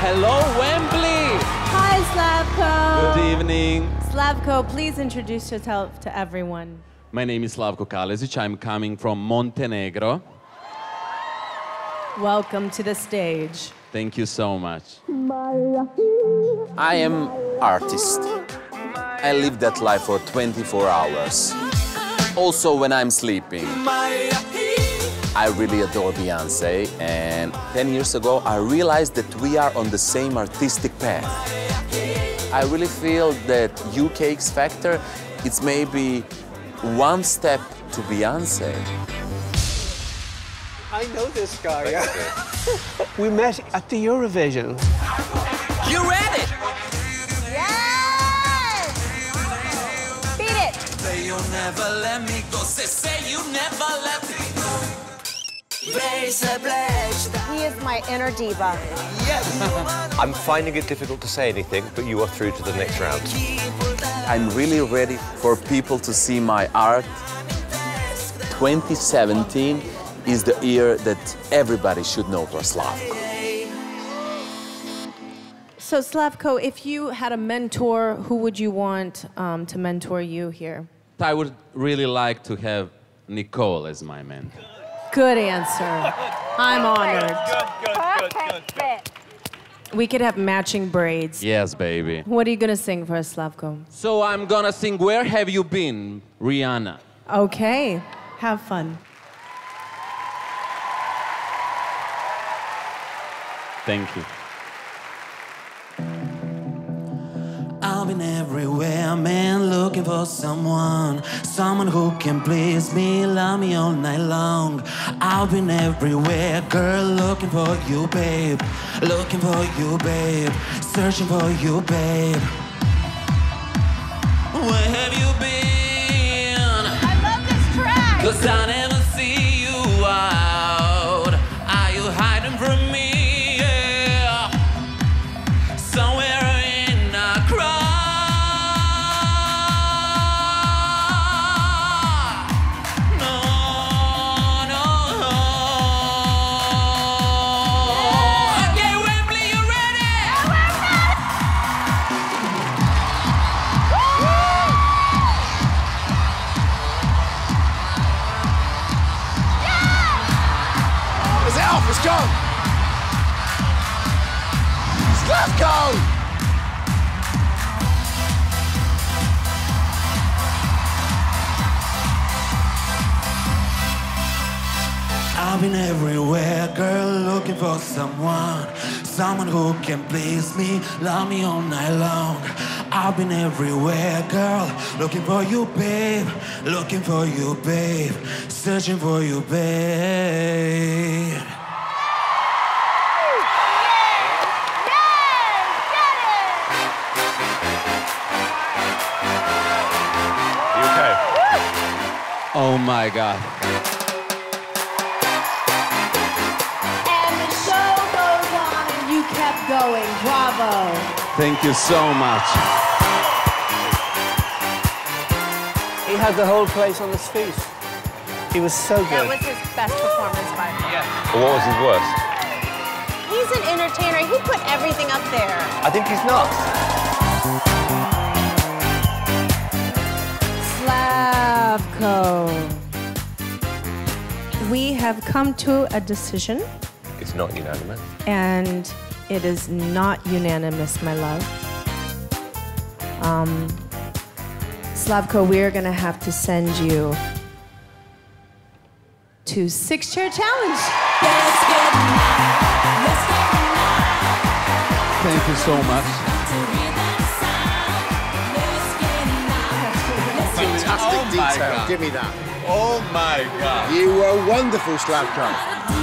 Hello, Wembley! Hi, Slavko. Good evening. Slavko, please introduce yourself to everyone. My name is Slavko. I'm coming from Montenegro. Welcome to the stage. Thank you so much. I am artist. I live that life for 24 hours. Also when I'm sleeping. I really adore Beyoncé, and 10 years ago I realized that we are on the same artistic path. I really feel that UK X Factor, it's maybe one step to Beyoncé. I know this guy. We met at the Eurovision. You read it! Yes! Beat it! Say you'll never let me go. Say you never let me go. He is my inner diva. Yes! I'm finding it difficult to say anything, but you are through to the next round. I'm really ready for people to see my art. 2017 is the year that everybody should know for Slavko. So, Slavko, if you had a mentor, who would you want to mentor you here? I would really like to have Nicole as my mentor. Good answer. I'm honored. Perfect fit. We could have matching braids. Yes, baby. What are you gonna sing for us, Slavko? So I'm gonna sing Where Have You Been, Rihanna. Okay, have fun. Thank you. I've been everywhere, man, looking for someone who can please me, love me all night long. I've been everywhere, girl, looking for you, babe. Looking for you, babe. Searching for you, babe. Where have you been? I love this track. 'Cause I never see you out. Are you hiding from me? Yeah. Somewhere in a crowd. No, no. Okay, Wembley, you ready? It's off, it's gone! Slavko! I've been everywhere, girl, looking for someone who can please me, love me all night long. I've been everywhere, girl, looking for you, babe, looking for you, babe, searching for you, babe. You okay? Oh my God. And the show goes on and you kept going. Bravo. Thank you so much. He had the whole place on his feet. He was so good. That was his best performance by far. Well, what was his worst? He's an entertainer. He put everything up there. I think he's not. Slavko. We have come to a decision, It's not unanimous. and it is not unanimous, my love. Slavko, we're gonna have to send you to 6-chair challenge. Thank you so much. Fantastic Oh my detail. God. Give me that. Oh my God. You were wonderful, Slavko.